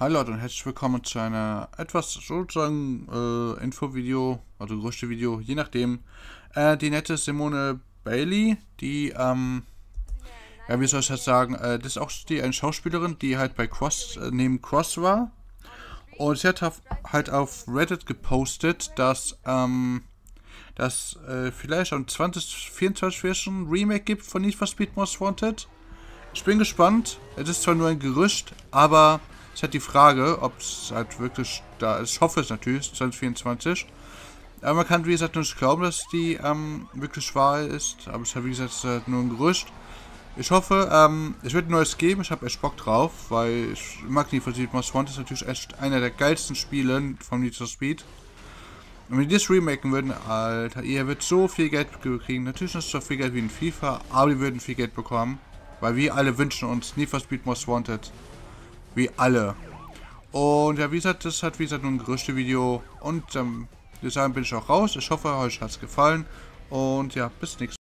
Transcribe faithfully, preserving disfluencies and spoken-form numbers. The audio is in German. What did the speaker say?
Hallo Leute und herzlich willkommen zu einer etwas sozusagen äh, Infovideo, also Gerüchte-Video, je nachdem. Äh, die nette Simone Bailey, die, ähm, ja, wie soll ich das sagen, äh, das ist auch die eine Schauspielerin, die halt bei Cross, äh, neben Cross war. Und sie hat auf, halt auf Reddit gepostet, dass, ähm, dass äh, vielleicht am zwanzig vierundzwanzig schon ein Remake gibt von Need for Speed Most Wanted. Ich bin gespannt. Es ist zwar nur ein Gerücht, aber es ist halt die Frage, ob es halt wirklich da ist. Ich hoffe es natürlich, zwanzig vierundzwanzig. Aber man kann, wie gesagt, nicht glauben, dass die ähm, wirklich wahr ist. Aber es ist halt, wie gesagt, es ist halt nur ein Gerücht. Ich hoffe, ähm, es wird ein neues geben. Ich habe echt Bock drauf, weil ich mag Need for Speed Most Wanted. Ist natürlich echt einer der geilsten Spiele von Need for Speed. Und wenn die das remaken würden, Alter, ihr wird so viel Geld kriegen. Natürlich nicht so viel Geld wie in FIFA, aber die würden viel Geld bekommen. Weil wir alle wünschen uns Need for Speed Most Wanted. Wie alle. Und ja, wie gesagt, das hat wie gesagt nur ein Gerüchte-Video. Und ähm, deshalb bin ich auch raus. Ich hoffe, euch hat es gefallen. Und ja, bis nächstes Mal.